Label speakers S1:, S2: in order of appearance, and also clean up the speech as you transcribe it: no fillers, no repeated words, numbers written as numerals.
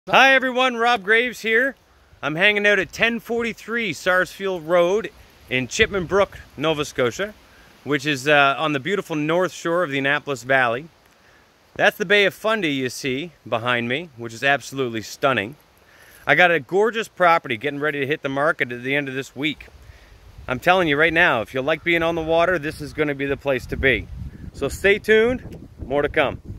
S1: Hi everyone, Rob Graves here. I'm hanging out at 1043 Sarsfield Road in Chipman Brook, Nova Scotia, which is on the beautiful north shore of the Annapolis Valley. That's the Bay of Fundy you see behind me, which is absolutely stunning. I got a gorgeous property getting ready to hit the market at the end of this week. I'm telling you right now, if you like being on the water, this is going to be the place to be. So stay tuned, more to come.